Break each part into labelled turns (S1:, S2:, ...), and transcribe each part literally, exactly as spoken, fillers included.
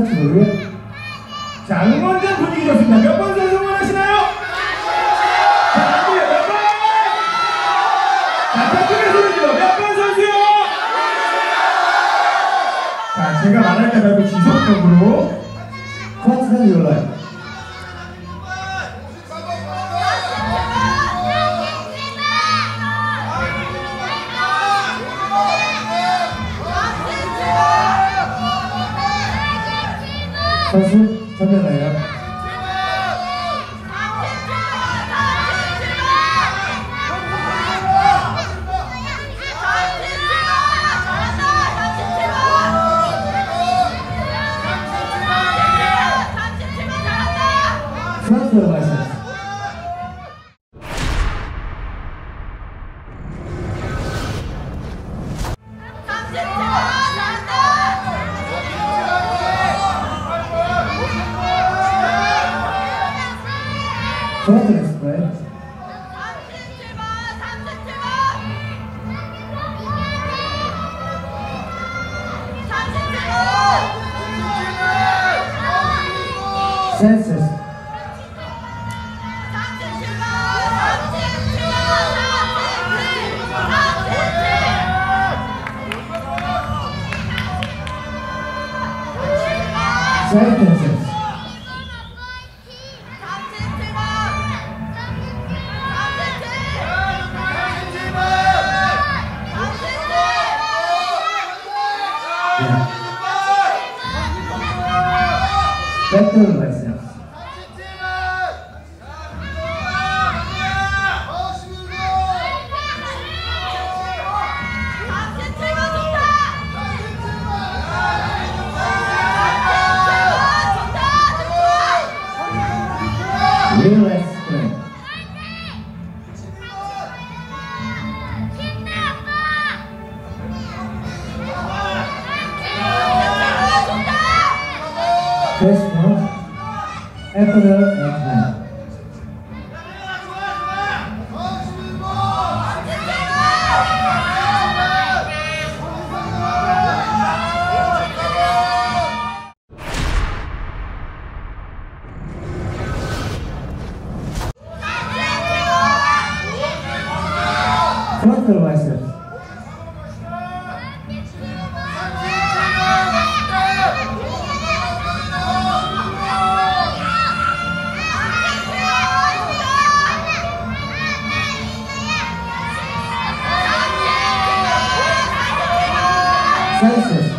S1: 선수를 자, 응원전 분위기 좋습니다. 몇 번 선수 응원하시나요? 자, 안 돼요. 몇 번? 자, 더 크게 소리죠. 몇 번 선수요? 자, 제가 말할 때 말고 지속적으로 컨스턴트 연락. 선수 전면하여 프런트 라이센스 프런트 엑스프레스 센서스 센텐서스 배틀 라이센스 릴 엑스프레스 페스트 애플을 엑스프레스 프런트 라이센스 센서스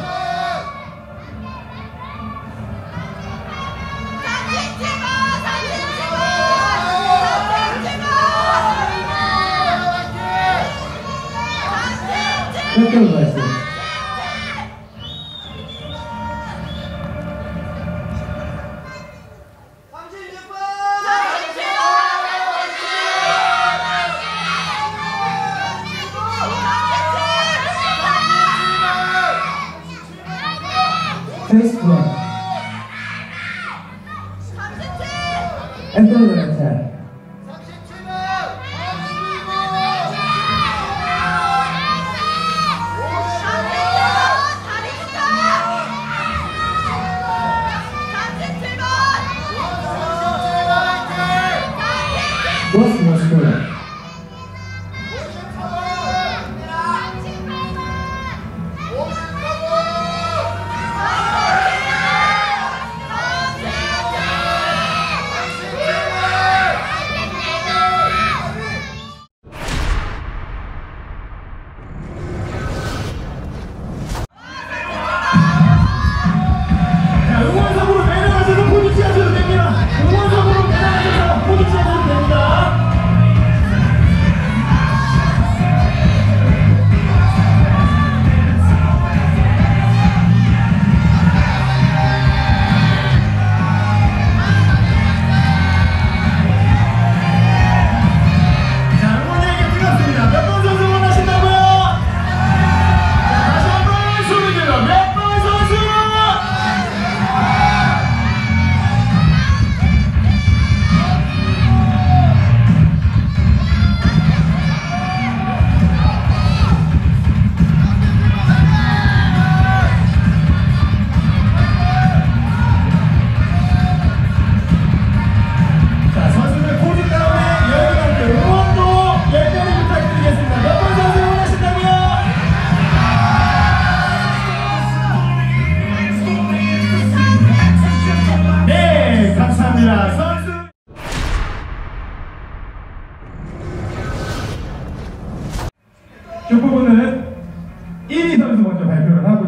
S1: 배틀 라이센스 페이스북 엔터테인먼트 보스 모스크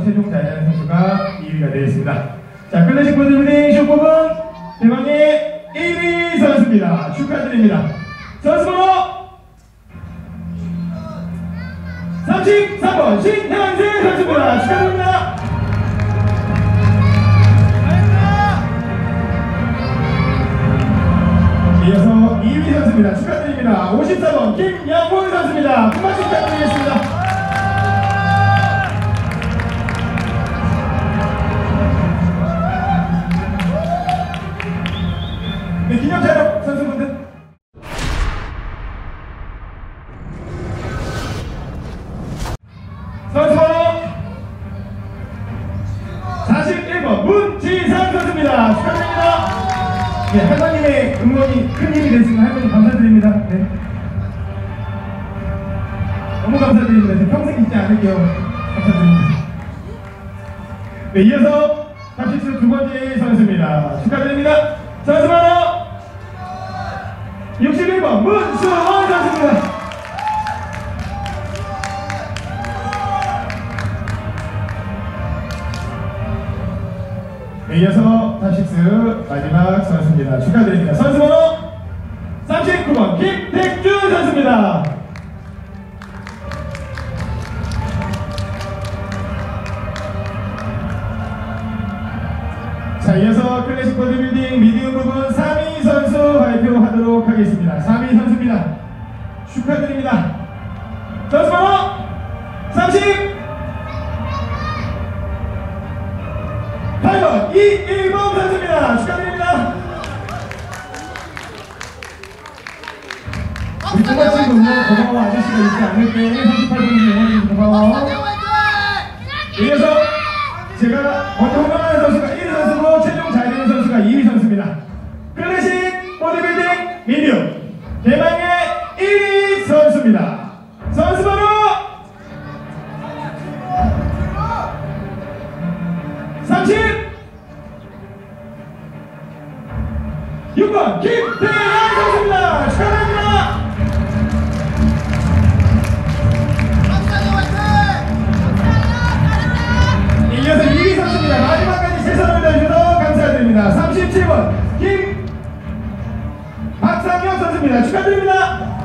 S1: 최종 자이언 선수가 이 위가 되었습니다. 자, 클래식 보디빌딩 쇼법은 대망의 일 위 선수입니다. 축하드립니다. 선수 번호 삼십삼 번 신현세 선수입니다. 축하드립니다. 이어서 이 위 선수입니다. 축하드립니다. 오십사 번 김영훈 선수입니다. 큰 박수 부탁드리겠습니다. 네, 기념 촬영 선수분들. 선수 번호 사십일 번 문지상 선수입니다. 축하드립니다. 네, 할머님의 응원이 큰 힘이 됐으면 할머니 감사드립니다. 네. 너무 감사드립니다. 평생 잊지 않을게요. 감사드립니다. 네, 이어서 탑식스 두 번째 선수입니다. 축하드립니다. 선수 번호 육십일 번 문수원 선수입니다. 네, 이어서 탑식스 마지막 선수입니다. 축하드립니다. 선수 번호 삼십구 번 김택준 선수입니다. 자, 이어서 클래식 보디빌딩 미디움 부분 삼 위 선수 발표하도록 하겠습니다. 삼 위 선수입니다. 축하드립니다. 선수 번호 삼십팔 번 이일범 선수입니다. 축하드립니다. 우리 똑같이 응원 고마워 아저씨가 있지 않을게. 삼십팔 번 응원해주셔서 고마워. 이어서 제가 먼저 호명하는 선수가 일 위 선수고 최종 자이언 선수가 이 위 선수입니다. 클래식 보디빌딩 미디움 대망의 일 위 선수입니다. 선수 번호 삼십육 번 김태현 선수입니다. 축하드립니다. 이어서 이 위 선수입니다. 마지막까지 최선을 다해주셔서 감사드립니다. 삼십칠 번 김박상혁 선수입니다. 축하드립니다.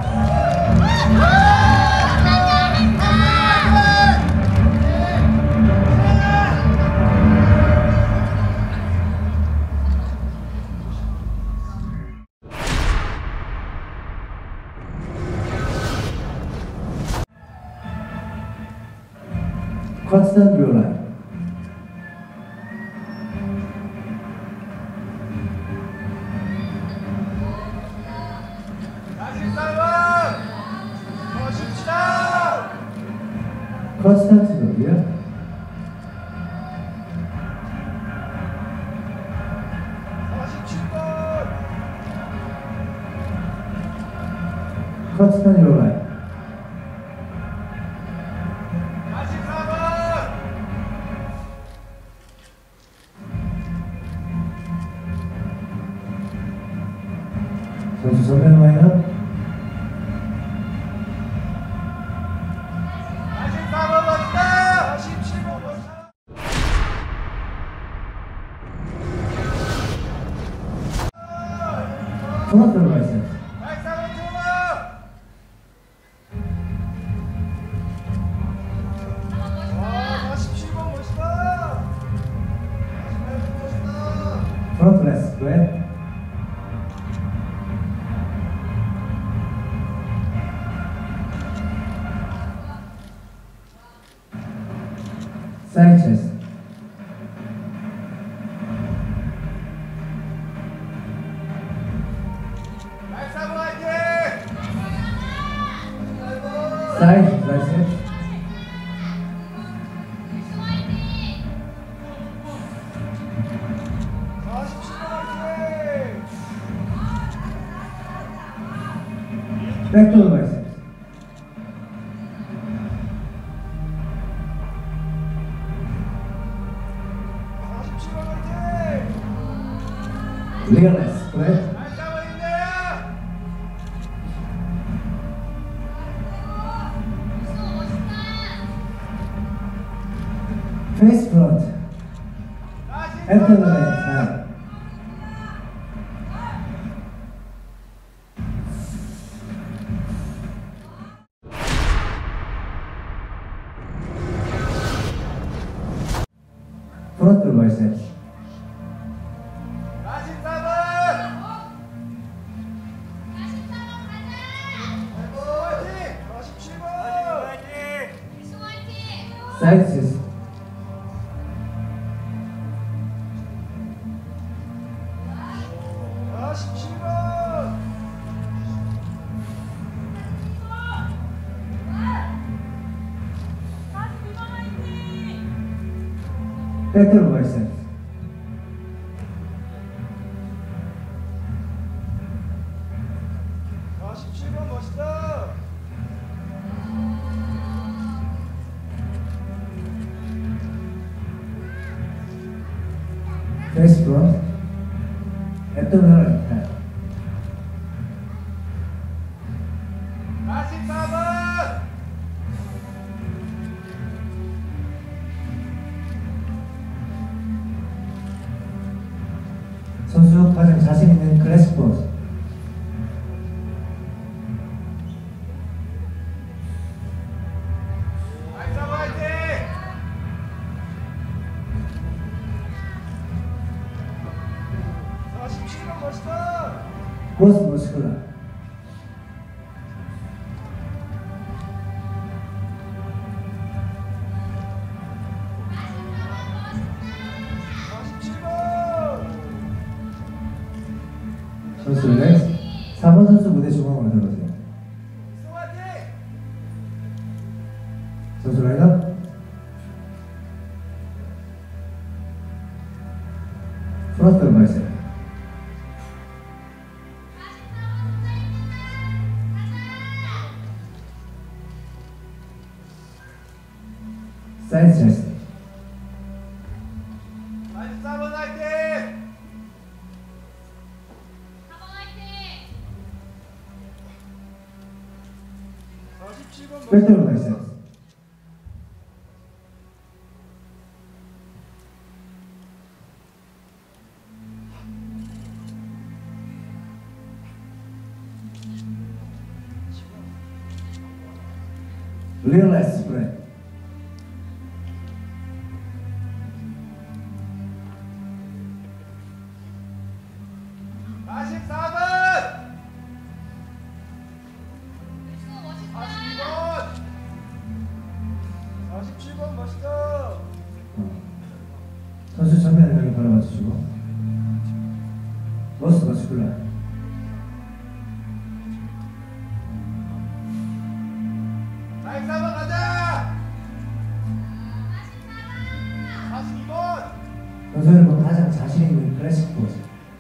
S2: Constant Viola. Constant Viola. Constant Viola. 선수 선명 라인업
S3: 사십사 번 멋있다! 사십칠 번 멋있다!
S2: 통합 들어가 있어요.
S3: 백사 번 들어가! 와, 사십칠 번 멋있다! 사십팔 번 멋있다!
S2: 프론트 레스 왜? 사이드 체스
S3: 백사 번 화이팅!
S2: 사이드 라이스
S3: 사십칠 번 화이팅!
S2: 백도어 라이스
S3: 사십칠 번 화이팅!
S2: 리얼 레스 그래?
S3: 백사 번인데요!
S2: 페이스
S3: 사십칠 번.
S2: Better version.
S3: 사십칠 번 멋있다.
S2: Face front. Abdominal attack.
S3: 사십사 번.
S2: 선수 가장 자신 있는 클래식 포즈.
S3: 나이스 화이팅. 사십칠 번 멋있다.
S2: Post muscular.
S3: 사십칠 번.
S2: 선수 렉스. 사 번 선수 무대 중앙으로 들어오세요.
S3: 화이팅.
S2: 선수 라인업. 프론트 발세. 사이드 체스트.
S3: 사십사 번 화이팅. 사십칠 번
S2: 백도로
S3: 멋있다.
S2: 발세. Realize spread.
S3: 사십사 번. 사십이 번. 사십칠 번 멋있다.
S2: 어. 선수 전면에 여기 바로 맞추시고. 머스 머스쿨라.
S3: 사십사 번 가자. 사십이 번.
S2: 선수를 보면 가장 자신 있는 클래식 포즈.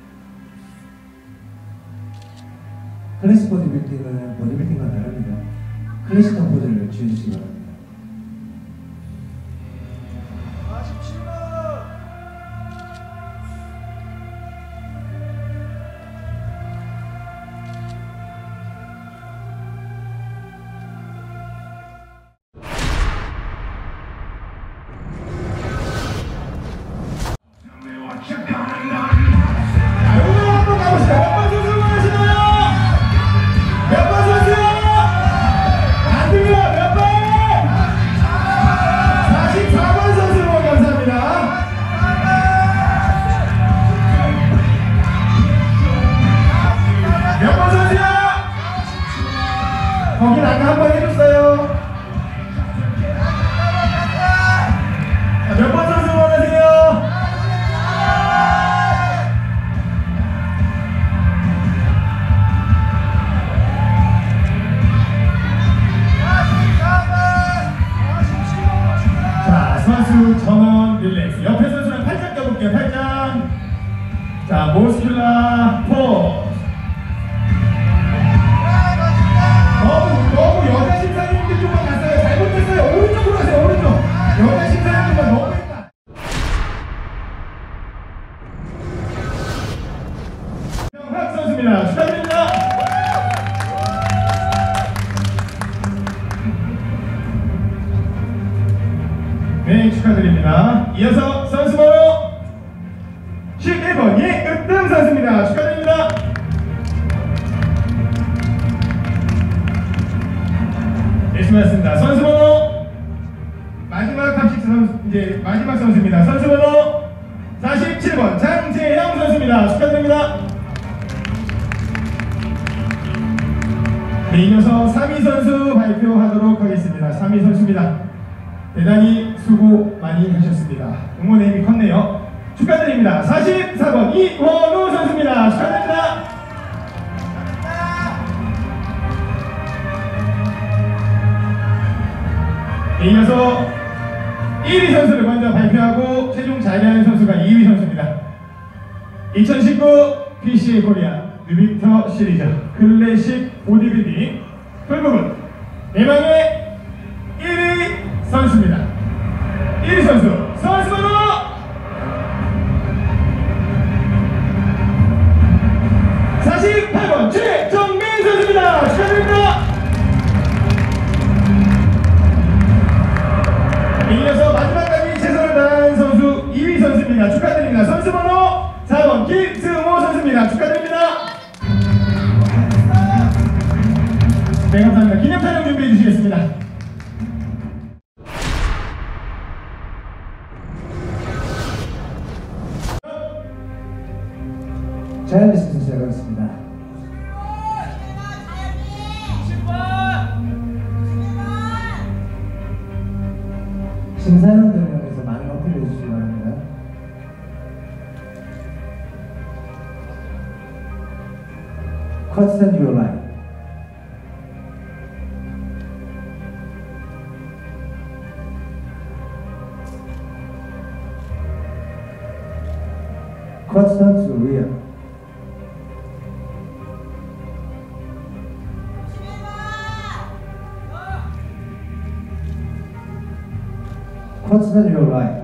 S2: 클래식 보디빌딩은 보디빌딩과 다릅니다. 클래식한 포즈를 취해주시기 바랍니다.
S3: 사십칠 번.
S1: 자, 요거 한번 가보시죠. 몇 번 선수 원하시나요? 몇 번 선수요? 안 들려, 몇 번? 사십사 번 선수 후원 감사합니다. 몇 번 선수요? 거긴 아까 한 번 해줬어요. 자, 몇 번 선수 원하세요? 자, 선수 전원 릴렉스. 옆에 선수랑 팔짱 껴볼게요. 팔짱. 자, 모스큘라 포. 너무 너무 여자 심사위원들 쪽만 갔어요. 잘못했어요. 오른쪽으로 가세요. 오른쪽. 여자 심사위원들만 너무 했다. 정학 선수입니다. 축하드립니다. 네, 축하드립니다. 이어서 선수 번호 십일 번 이은뜸 선수입니다. 축하드립니다. 네, 수고하셨습니다. 선수 번호 마지막 합식 선수, 이제 마지막 선수입니다. 선수 번호 사십칠 번 장재영 선수입니다. 축하드립니다. 네, 이어서 삼 위 선수 발표하도록 하겠습니다. 삼 위 선수입니다. 대단히 수고 많이 하셨습니다. 응원의 힘이 컸네요. 축하드립니다. 사십사 번 이원우 선수입니다. 축하드립니다. 이천십구 피씨에이 코리아 뉴비터 시리즈 클래식 보디빌딩 결국은 대망의 일 위 선수입니다. 일 위 선수 선수 번호 사십팔 번 최정민 선수입니다. 축하드립니다. 이어서 마지막까지 최선을 다한 선수 이 위 선수입니다. 축하드립니다. 선수 번호 사 번 김승호 선수입니다. 축하드립니다. 네, 감사합니다. 기념 촬영 준비해 주시겠습니다.
S2: 자연리 선수 시작하겠습니다. 심사위원들 명에서 많은 어필을 해주시기 바랍니다. Cut stand your line. Cut stand to rear. Cut stand your line.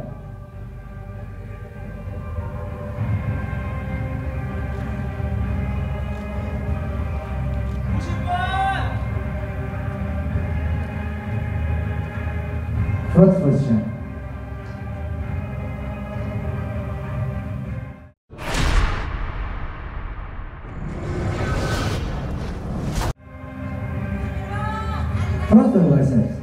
S2: Front position. Front of biceps.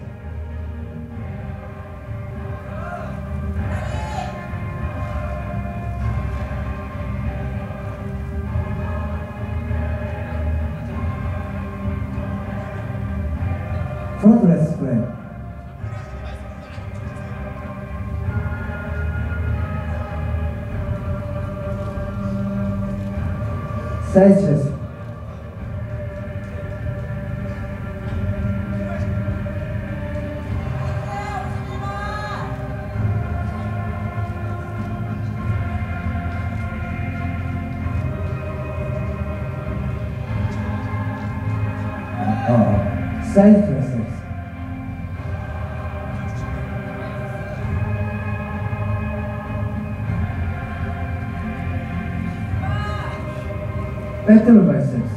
S2: Front leg spread. Side chest. Uh, side presses. Lateral biceps.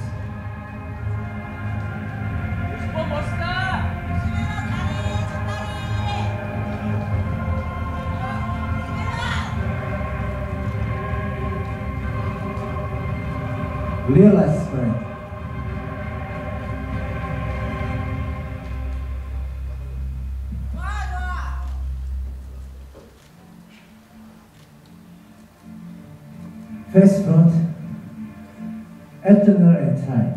S2: Realize spread. Face front, abdominal and thigh.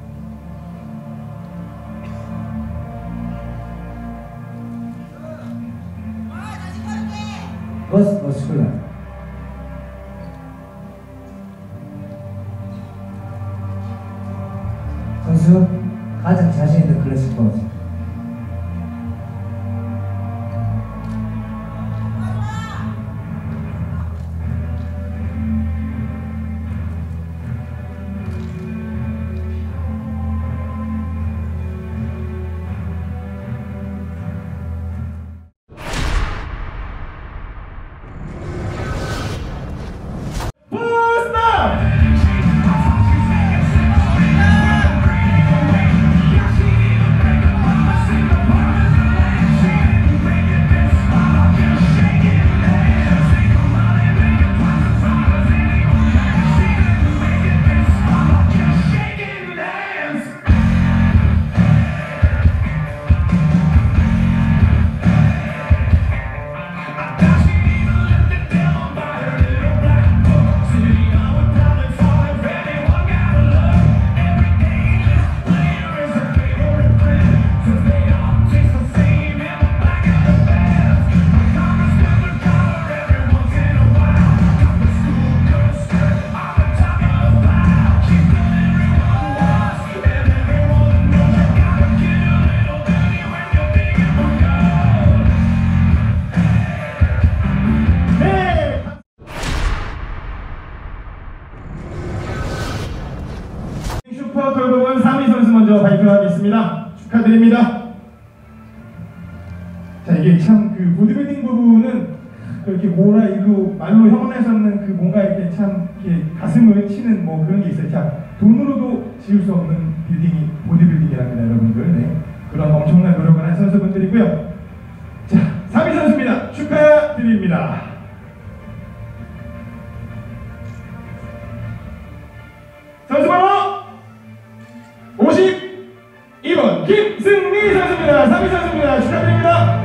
S2: Bust muscular. 선수 가장 자신 있는 클래식 포즈.
S1: 슈퍼 돌봄은 삼 위 선수 먼저 발표하겠습니다. 축하드립니다. 자, 이게 참 그 보디빌딩 부분은 이렇게 뭐라 이거 말로 형언할 수 없는 그 뭔가 이렇게 참 이렇게 가슴을 치는 뭐 그런 게 있어요. 자, 돈으로도 지을 수 없는 빌딩이 보디빌딩이랍니다, 여러분들. 네. 그런 엄청난 노력을 한 선수분들이고요. 자, 삼 위 선수입니다. 축하드립니다. 선수 번호 오십이 번 김승미 선수입니다. 삼 위 선수입니다. 축하드립니다.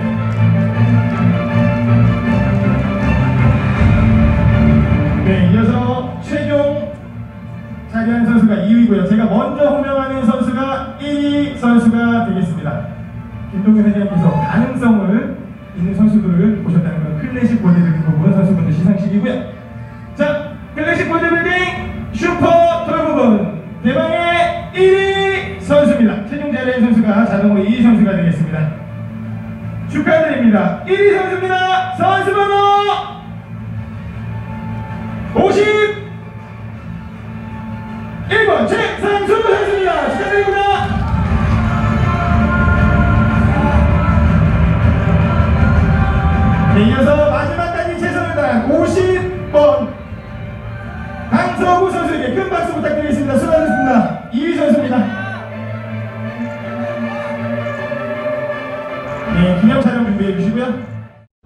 S1: 네, 이어서 최종 자기한 선수가 이 위고요. 제가 먼저 호명하는 선수가 일 위 선수가 되겠습니다. 김동현 회장님께서 가능성을 있는 선수들을 보셨다는 건 클래식 보디빌딩 부분 선수분들 시상식이고요. 자, 클래식 보디빌딩 슈퍼 돌부분 대망의 일 위 선수입니다. 최종 자리한 선수가 자동으로 이 위 선수가 되겠습니다. 축하드립니다. 일 위 선수입니다. 선수 번호 오십일 번 최상수 선수입니다. 축하드립니다. 네, 이어서 마지막까지 최선을 다한 오십 번 강서구 선수에게 큰 박수 부탁드리겠습니다. 수고하셨습니다. 이 위 선수입니다. 네, 기념 촬영 준비해 주시고요.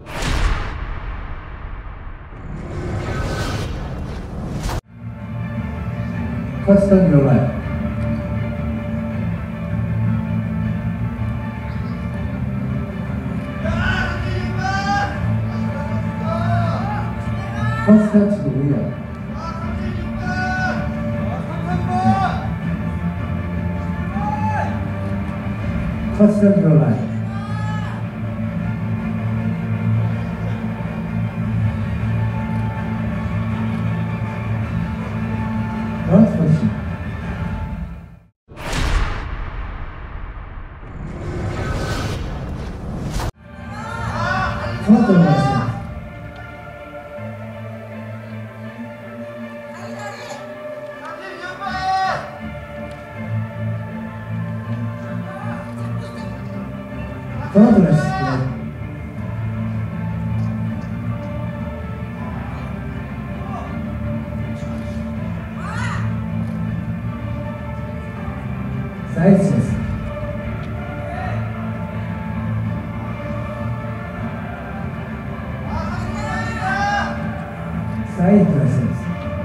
S2: First on your right. First step to the wheel. First on your right. Front position. Front on right. Front rest. Side chest. Side presses.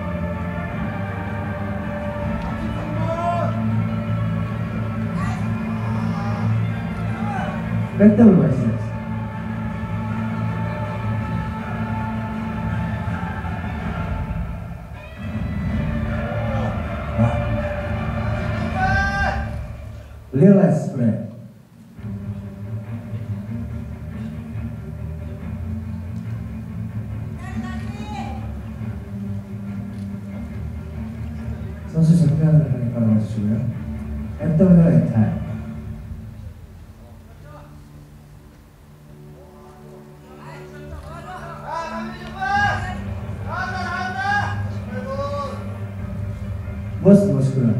S2: Rectal biceps. Realize spread. 선수 정면을 향해 바라봐주시고요. abdominal attack. Most muscular.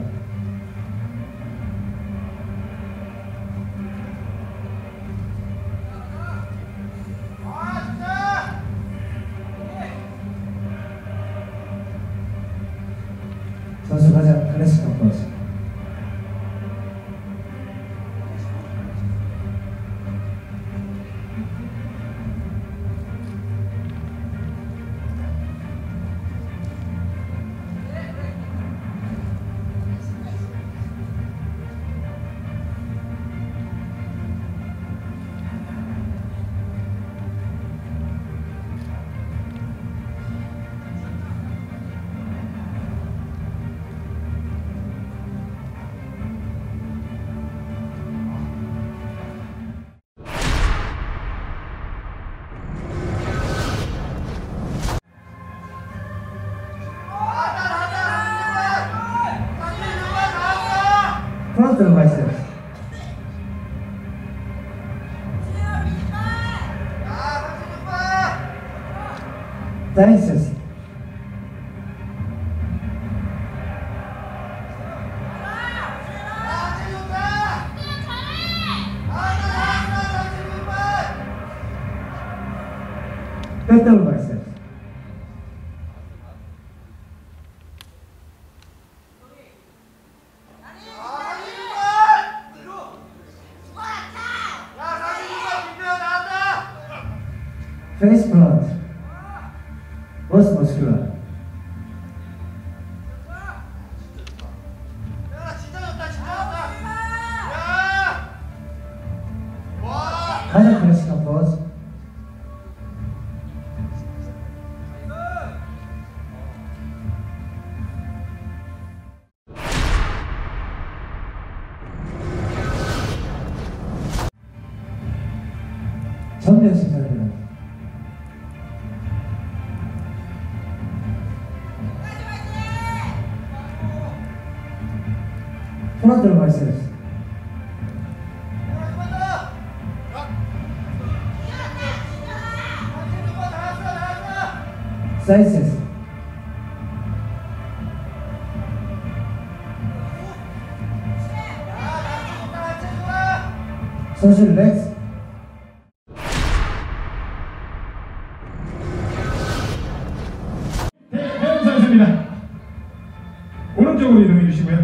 S2: 선수 가장 클래식 어프로치. Frontal biceps. Triceps. Fat double biceps. Face plant. Bust muscular. 가장 클래식한 포즈. 전면 시작합니다. 프론트 바이셉스. 사이드 선수 렉스.
S1: 대현 선수입니다. 오른쪽으로 이동해 주시고요.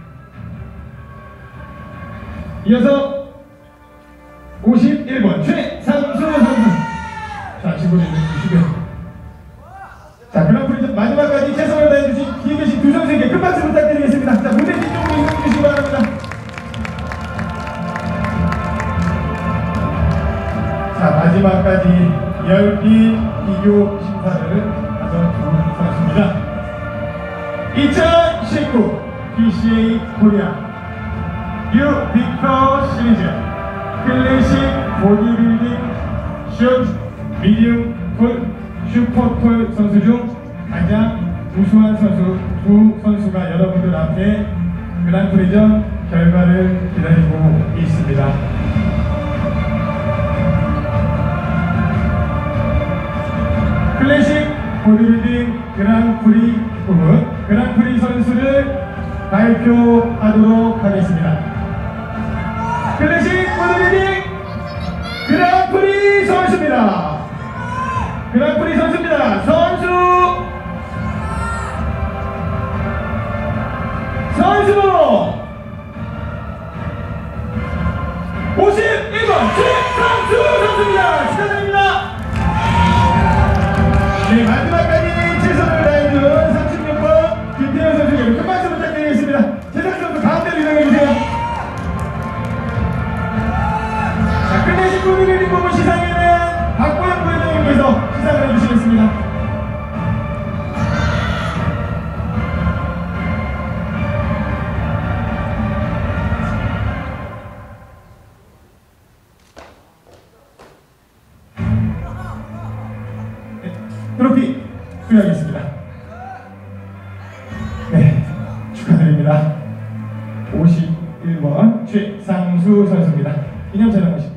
S1: 이어서 오십일 번 최상수 선수 좌측으로 이동해 주시고요. 자, 그랑프리 마지막까지 최선을 다해주신 뒤에 계신 두 선수에게 큰 박수 부탁드리겠습니다. 자, 무대 뒤쪽으로 이동해 주시기 바랍니다. 자, 마지막까지 열띤 비교 심사를 하던 두 선수입니다. 이천십구 비씨에이 코리아 뉴 빅터 시리즈 클래식 보디빌딩 슛 미디움 풀 슈퍼톨 선수 중 가장 우수한 선수 두 선수가 여러분들 앞에 그랑프리전 결과를 기다리고 있습니다. 클래식 보디빌딩 그랑프리 부분 그랑프리 선수를 발표하도록 하겠습니다. 클래식 보디빌딩 그랑프리 선수입니다. 그랑프리 선수입니다. 선수 선수번호 오십일 번 최상수 선수입니다. 축하드립니다. 네, 마지막까지 최선을 다해준 삼십육 번 김태현 선수에게 큰 박수 부탁드리겠습니다. 최상수 선수 가운데로 이동해주세요. 자, 클래식 보디빌딩 부분 시상에는 박보영 부회장님께서 시상을 해주시겠습니다. 트로피 수여하겠습니다. 네, 축하드립니다. 오십일 번 최상수 선수입니다. 기념 촬영 하십니다.